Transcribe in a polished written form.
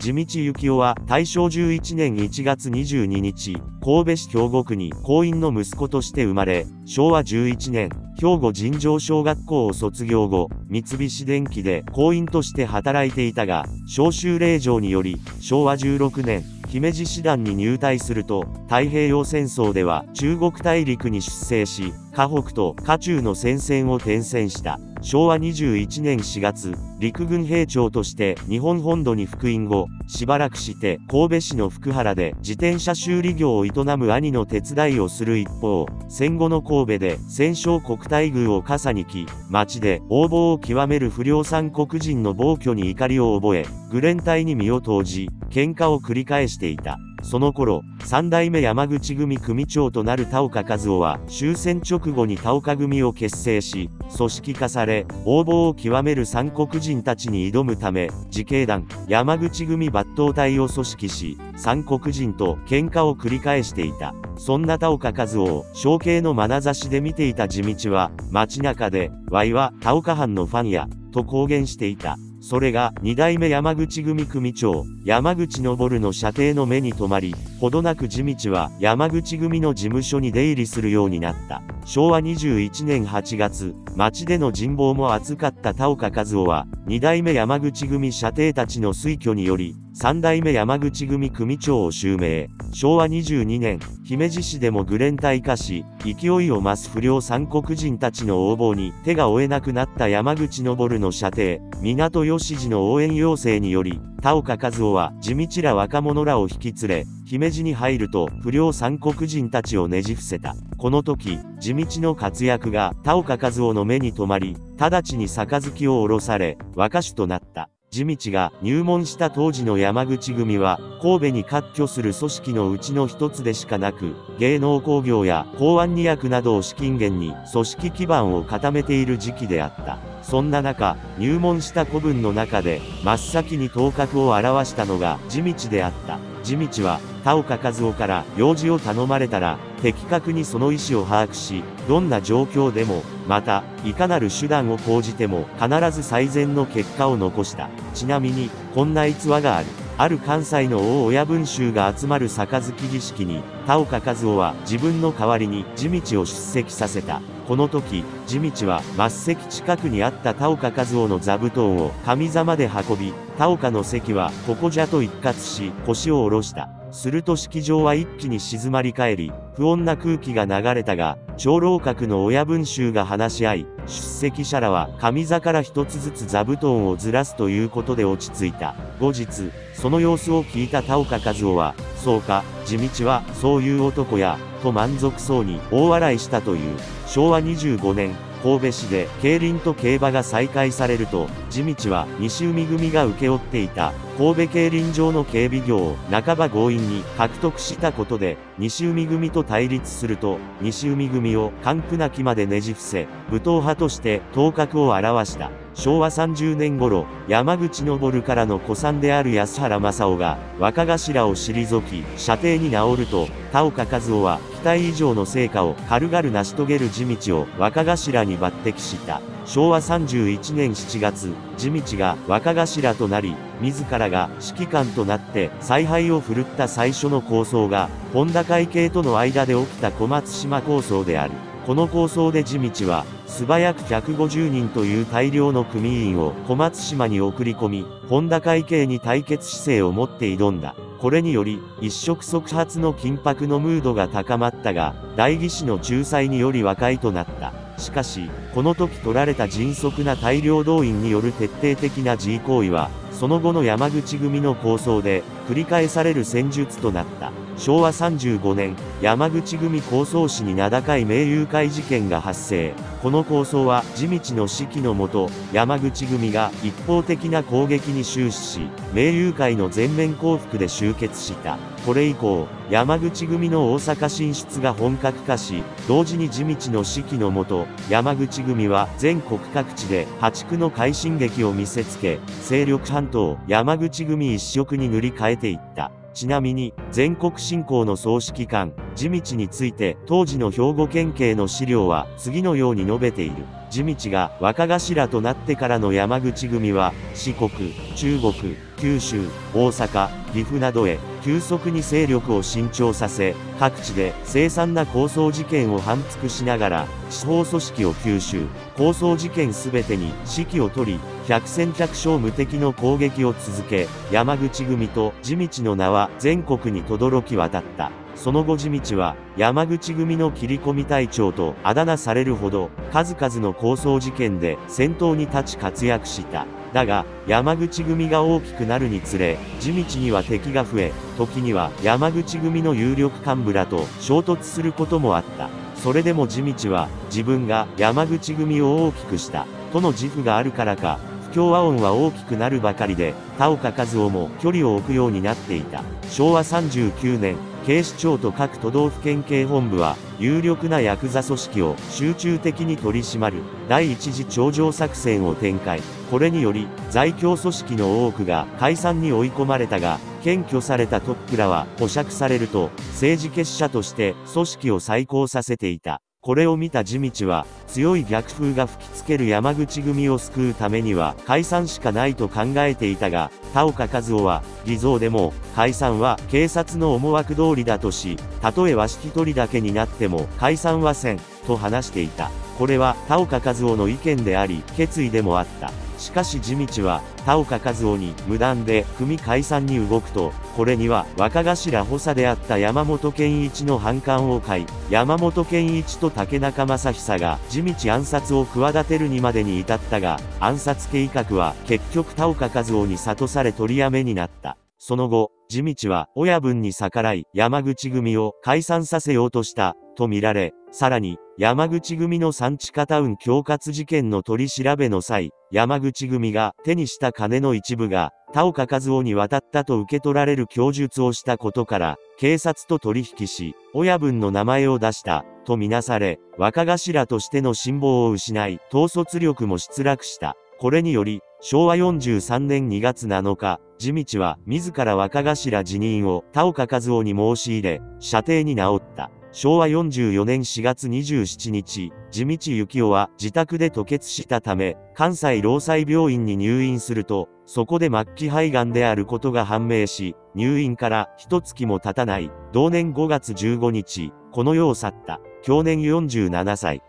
地道幸男は大正11年1月22日、神戸市兵庫区に工員の息子として生まれ、昭和11年、兵庫尋常小学校を卒業後、三菱電機で工員として働いていたが、召集令状により、昭和16年、姫路師団に入隊すると、太平洋戦争では中国大陸に出征し、河北と華中の戦線を転戦した。昭和21年4月、陸軍兵長として日本本土に復員後、しばらくして神戸市の福原で自転車修理業を営む兄の手伝いをする一方、戦後の神戸で戦勝国待遇を笠に着、町で横暴を極める不良三国人の暴挙に怒りを覚え、愚連隊に身を投じ、喧嘩を繰り返していた。その頃、三代目山口組組長となる田岡一夫は終戦直後に田岡組を結成し、組織化され、横暴を極める三国人たちに挑むため、自警団、山口組抜刀隊を組織し、三国人と喧嘩を繰り返していた。そんな田岡一夫を、象形の眼差しで見ていた地道は、街中で、わいは田岡藩のファンや、と公言していた。それが、二代目山口組組長、山口昇の舎弟の目に留まり、ほどなく地道は山口組の事務所に出入りするようになった。昭和21年8月、町での人望も厚かった田岡一夫は、二代目山口組舎弟たちの推挙により、三代目山口組組長を襲名。昭和22年、姫路市でも愚連隊化し、勢いを増す不良三国人たちの横暴に手が負えなくなった山口昇の舎弟、港義次の応援要請により、田岡一夫は地道ら若者らを引き連れ、姫路に入ると不良三国人たちをねじ伏せた。この時、地道の活躍が田岡一夫の目に留まり、直ちに杯を下ろされ、若手となった。地道が入門した当時の山口組は、神戸に割拠する組織のうちの一つでしかなく、芸能興行や公安2役などを資金源に組織基盤を固めている時期であった。そんな中、入門した子分の中で、真っ先に頭角を現したのが地道であった。地道は、田岡一夫から用事を頼まれたら、的確にその意思を把握し、どんな状況でも、また、いかなる手段を講じても、必ず最善の結果を残した。ちなみに、こんな逸話がある。ある関西の大親分衆が集まる杯儀式に、田岡一夫は自分の代わりに地道を出席させた。この時、地道は末席近くにあった田岡一夫の座布団を上座まで運び、田岡の席はここじゃと一括し、腰を下ろした。すると式場は一気に静まり返り、不穏な空気が流れたが、長老閣の親分衆が話し合い、出席者らは上座から一つずつ座布団をずらすということで落ち着いた。後日、その様子を聞いた田岡一夫は、そうか、地道はそういう男や、と満足そうに大笑いしたという。昭和25年、神戸市で競輪と競馬が再開されると、地道は西海組が請け負っていた神戸競輪場の警備業を半ば強引に獲得したことで、西海組と対立すると、西海組を完膚なきまでねじ伏せ、武闘派として頭角を現した。昭和30年頃、山口昇からの古参である安原正夫が、若頭を退き、舎弟に直ると、田岡一夫は、期待以上の成果を軽々成し遂げる地道を若頭に抜擢した。昭和31年7月、地道が若頭となり、自らが指揮官となって采配を振るった最初の抗争が、本田会系との間で起きた小松島抗争である。この抗争で地道は、素早く150人という大量の組員を小松島に送り込み、本田会系に対決姿勢を持って挑んだ。これにより、一触即発の緊迫のムードが高まったが、代議士の仲裁により和解となった。しかし、この時取られた迅速な大量動員による徹底的な示威行為は、その後の山口組の抗争で、繰り返される戦術となった。昭和35年、山口組抗争史に名高い名友会事件が発生。この抗争は地道の指揮のもと、山口組が一方的な攻撃に終始し、名友会の全面降伏で終結した。これ以降、山口組の大阪進出が本格化し、同時に地道の指揮のもと、山口組は全国各地で破竹の快進撃を見せつけ、勢力半島、山口組一色に塗り替えていった。 ちなみに、全国侵攻の総指揮官、地道について、当時の兵庫県警の資料は、次のように述べている。地道が若頭となってからの山口組は、四国、中国、九州、大阪、岐阜などへ、急速に勢力を伸長させ、各地で凄惨な抗争事件を反復しながら、司法組織を吸収、抗争事件すべてに指揮を取り、百戦百勝無敵の攻撃を続け、山口組と地道の名は全国に轟き渡った。その後地道は、山口組の切り込み隊長とあだ名されるほど、数々の抗争事件で先頭に立ち活躍した。だが、山口組が大きくなるにつれ、地道には敵が増え、時には山口組の有力幹部らと衝突することもあった。それでも地道は、自分が山口組を大きくした、との自負があるからか、不協和音は大きくなるばかりで、田岡一雄も距離を置くようになっていた。昭和39年、警視庁と各都道府県警本部は、有力なヤクザ組織を集中的に取り締まる、第一次頂上作戦を展開。これにより、在京組織の多くが解散に追い込まれたが、検挙されたトップらは保釈されると、政治結社として組織を再興させていた。これを見た地道は、強い逆風が吹きつける山口組を救うためには解散しかないと考えていたが、田岡一雄は、偽造でも、解散は警察の思惑通りだとし、たとえわしき一人だけになっても解散はせん、と話していた。これは田岡一雄の意見であり、決意でもあった。しかし地道は、田岡一雄に無断で組解散に動くと、これには若頭補佐であった山本健一の反感を買い、山本健一と竹中正久が地道暗殺を企てるにまでに至ったが、暗殺計画は結局田岡一雄に諭され取りやめになった。その後、地道は親分に逆らい山口組を解散させようとした、と見られ、さらに、山口組の産地下タウン恐喝事件の取り調べの際、山口組が手にした金の一部が、田岡一雄に渡ったと受け取られる供述をしたことから、警察と取引し、親分の名前を出した、とみなされ、若頭としての辛抱を失い、統率力も失落した。これにより、昭和43年2月7日、地道は自ら若頭辞任を田岡一雄に申し入れ、舎弟に直った。昭和44年4月27日、地道幸雄は自宅で吐血したため、関西労災病院に入院すると、そこで末期肺がんであることが判明し、入院から一月も経たない、同年5月15日、この世を去った。享年47歳。